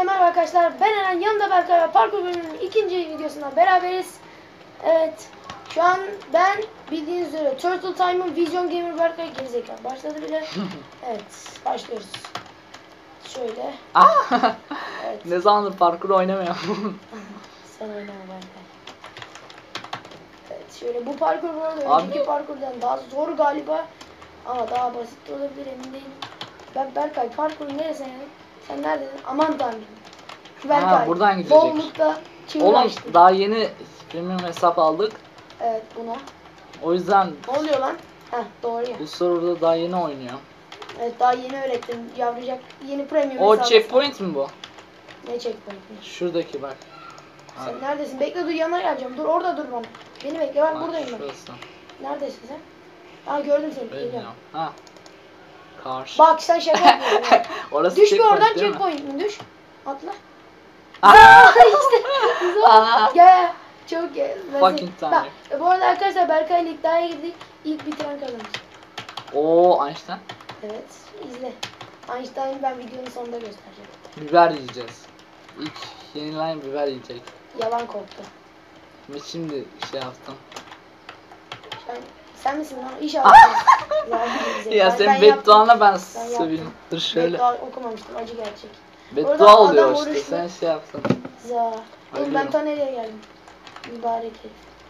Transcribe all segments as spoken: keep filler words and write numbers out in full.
Hepinize merhaba arkadaşlar. Ben Eren, yanımda Berkay ve parkur bölümünün ikinci videosundan beraberiz. Evet. Şu an ben bildiğiniz üzere Turtle Time'ın Vision Gamer Berkay gerizekalı başladı bile. Evet, başlıyoruz. Şöyle. Evet. Ne zamandır parkur oynamıyorum. Sen oynama Berkay. Evet, şöyle bu parkur bu arada önceki parkurdan daha zor galiba. Ama daha basit de olabilir, emin değilim. Ben Berkay parkurun neresine geldim? Sen neredesin? Aman tanrım. Berkay. Ha, buradan gidecek. Bollukta Oğlum daha yeni premium hesap aldık. Evet, buna. O yüzden ne oluyor lan? Heh, doğru ya. bu serverda daha yeni oynuyor. Evet, daha yeni öğrettim. Yavrucak yeni premium O hesabı. checkpoint mi bu? Ne checkpoint? Şuradaki bak. Sen Abi. neredesin? Bekle, dur, yanına geleceğim. Dur orada dur bana. Beni bekle, bak buradayım ben. Şurası. Neredesin sen? Aa, gördüm seni. Bilmiyorum. Geliyorum. Ha. Karşı. Bak sen şaka yapıyorsun. Orası Düş bir checkpoint oradan, değil mi? checkpoint mi? Düş. Atla. Aa! işte. Aa! Gel. Çok gel. Fucking time. E, bu arada arkadaşlar Berkay ile iddiaya girdik. İlk bitiren kazanır. Oo, Einstein. Evet, izle. Einstein'ı ben videonun sonunda göstereceğim. Biber yiyeceğiz. İlk yenilen biber yiyecek. Yalan korktu. Ben şimdi şey yaptım. Sen, sen misin lan? İnşallah. Ya senin bedduana ben seveyim. Dur şöyle. Beddua okumamıştım, acı gerçek. Beddua oluyor adam işte, oruçlu. sen şey yaptın. Za. Oğlum ben Ölüyorum. ta nereye geldim? Mübarek herif.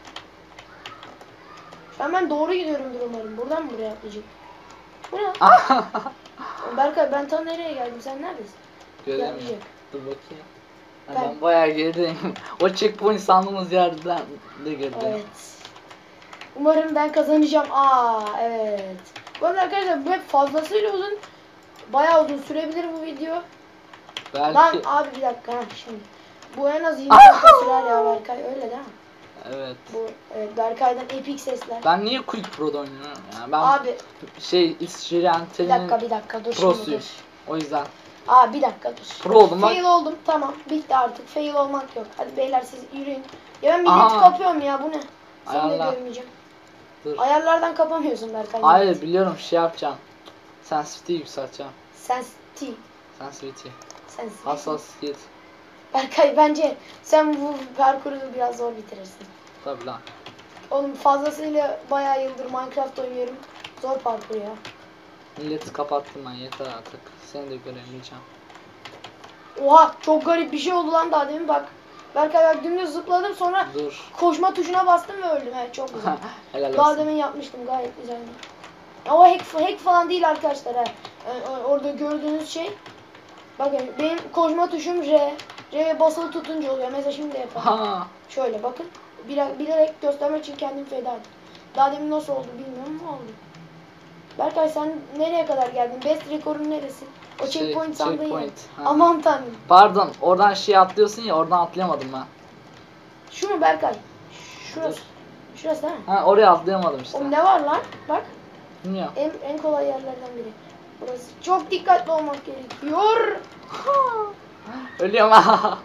Şu an ben doğru gidiyorumdur umarım. Buradan mı buraya atlayacak? Bu ne? Oğlum Berkay, ben ta nereye geldim? Sen neredesin? Göremiyorum. Gelmeyecek. Dur bakayım. Ha, Ben- ben bayağı gerideyim. O checkpoint sandığımız yerden de girdim. Evet. Umarım ben kazanacağım. Aa, evet. Bu arada arkadaşlar bu hep fazlasıyla uzun. Bayağı uzun sürebilir bu video. Belki. Lan abi bir dakika, ha şimdi. Bu en az yirmi dakika sürer ya Berkay, öyle değil mi? Evet. Bu evet, Berkay'dan epik sesler. Ben niye Quick Pro'da oynuyorum ya? Ben Abi şey bir İsviçre'nin dakika bir dakika dur şimdi prosuyum. dur. O yüzden. Aa bir dakika dur. Pro oldum bak. Fail oldum, tamam bitti artık, fail olmak yok. Hadi beyler siz yürüyün. Ya ben milleti Aa. kapıyorum ya, bu ne? Seni de Ayarlar. görmeyeceğim. Dur. Ayarlardan kapamıyorsun Berkay. Hayır milleti. biliyorum, şey yapacağım. Sensitivity'yi yükselteceğim. Sensitive. Sensitivity. Sensitive. Hassasiyet. Berkay bence sen bu parkuru biraz zor bitirirsin. Tabii lan. Oğlum fazlasıyla bayağı yıldır Minecraft oynuyorum. Zor parkur ya. Milleti kapattım ben, yeter artık. Seni de göremeyeceğim. Oha, çok garip bir şey oldu lan daha demin, bak. Berkay bak, dümdüz zıpladım, sonra Dur. koşma tuşuna bastım ve öldüm. Evet, çok güzel. Helal Daha olsun. demin yapmıştım, gayet güzeldi. Ama hack, hack falan değil arkadaşlar ha. Yani orada gördüğünüz şey. Bakın benim koşma tuşum R. R'ye basılı tutunca oluyor. Mesela şimdi de yapalım. Ha. Şöyle bakın. Bile, bilerek göstermek için kendimi feda ettim. Daha demin nasıl oldu bilmiyorum ama oldu. Berkay sen nereye kadar geldin? Best rekorun neresi? O Şey, checkpoint sandığın yer. checkpoint, ha. Aman tanrım. Pardon, oradan şey atlıyorsun ya, oradan atlayamadım ben. Şu mu Berkay? Şurası. Şurası değil mi? Ha, oraya atlayamadım işte. O ne var lan? Bak. Bilmiyorum. En, en kolay yerlerden biri. Burası. Çok dikkatli olmak gerekiyor. Ölüyorum ha.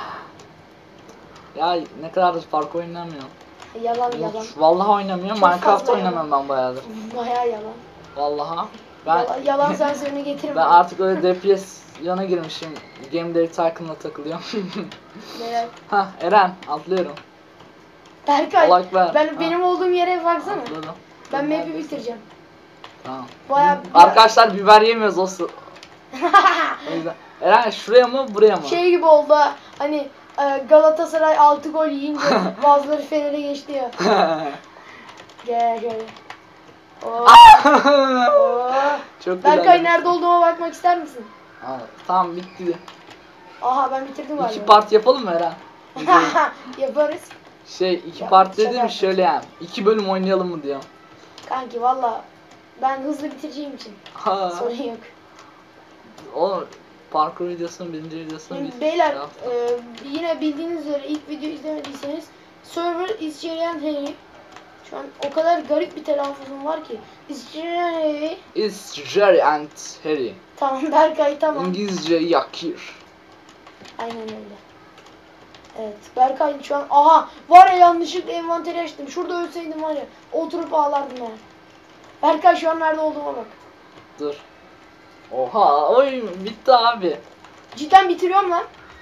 Ya ne kadardır park oynamıyorum. Yalan yalan. Vallahi oynamıyorum. Çok Minecraft fazla oynamıyorum ben bayağıdır. Bayağı yalan. Vallahi. Ben Yalan, yalan sensörünü getirme. ben artık öyle depresyona girmişim. Game Day Tycoon'la takılıyorum. Merak. Ha, Eren atlıyorum. Berkay, Allah ekber. ben Ha. benim olduğum yere baksana. Atladım. Ben Dur, map'i neredesin? bitireceğim. Tamam. Bayağı Arkadaşlar biber yemiyoruz o su. O yüzden. Eren şuraya mı buraya mı? Şey gibi oldu ha, hani e, Galatasaray altı gol yiyince bazıları Fener'e geçti ya. Gel gel. Oo. Oo. Çok Berkay güzel. nerede olduğuma bakmak ister misin? Aa, tamam bitti. Aha ben bitirdim galiba. İki part yapalım mı Eren? Yaparız. Şey iki Ya, part şaka dedim yaptım. şöyle yani. İki bölüm oynayalım mı diyorum. Kanki valla ben hızlı bitireceğim için Ha. sorun yok. O parkur videosunun birinci videosunu Şimdi bir beyler şey yaptım. e, yine bildiğiniz üzere ilk video izlemediyseniz server İsviçre'den Harry. Şu an o kadar garip bir telaffuzum var ki. İsviçre'den Harry. It's Jerry and Harry. Tamam Berkay tamam. İngilizce yakir. Aynen öyle. Evet Berkay şu an aha var ya, yanlışlıkla envanteri açtım. Şurada ölseydim var ya, oturup ağlardım ya. Berkay şu an nerede olduğuma bak. Dur. Oha oyun bitti abi. Cidden bitiriyorum lan.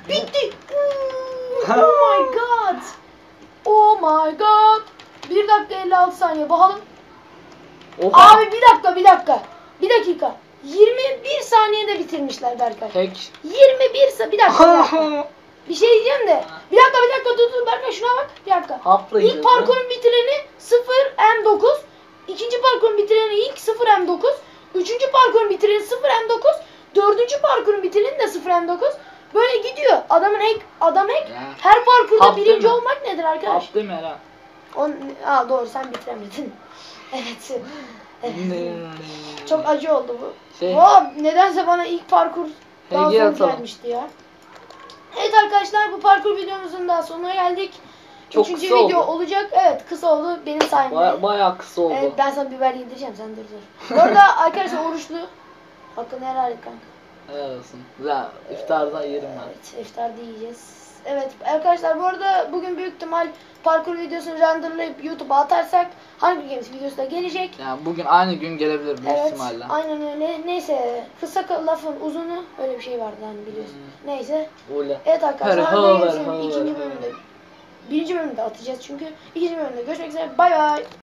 Bitti. Oh my god. Oh my god. bir dakika elli altı saniye bakalım. Oha. Abi bir dakika bir dakika. Bir dakika. yirmi bir saniyede bitirmişler Berkay. Hack. yirmi bir sa bir dakika bir dakika. Bir şey diyeceğim de. Bir dakika bir dakika dur dur Berkay şuna bak. Bir dakika. Hapla İlk parkurun bitireni sıfır M dokuz. İkinci parkurun bitireni ilk sıfır M dokuz. Üçüncü parkurun bitireni sıfır M dokuz. Dördüncü parkurun bitireni de sıfır M dokuz. Böyle gidiyor. Adamın hack, adam hack. Ya. Her parkurda Hap değil birinci mi? olmak nedir arkadaş? Hap değil mi Eren? On, aa doğru sen bitiremedin. Evet. Evet. Ne- Çok acı oldu bu. Şey- Vay, nedense bana ilk parkur daha Hediye zor atalım. gelmişti ya. Evet arkadaşlar bu parkur videomuzun daha sonuna geldik. Çok Üçüncü kısa video oldu. olacak. Evet kısa oldu benim sayemde. Baya, bayağı kısa oldu. Evet, ben sana biber yedireceğim sen dur dur. Bu arada arkadaşlar oruçlu. Hakkını helal et kanka. Helal olsun. Güzel. İftarda yerim ben. Evet iftarda yiyeceğiz. Evet arkadaşlar bu arada bugün büyük ihtimal parkur videosunu renderlayıp YouTube'a atarsak Hunger Games videosu da gelecek. Yani bugün aynı gün gelebilir büyük Evet ihtimalle. aynen öyle. Neyse kısa lafın uzunu öyle bir şey vardı hani biliyorsun. Hmm. Neyse. Öyle. Evet arkadaşlar Her Hunger haber, Games'in haber, ikinci haber. bölümünde birinci bölümde atacağız çünkü. İkinci bölümde görüşmek üzere. Bay bay.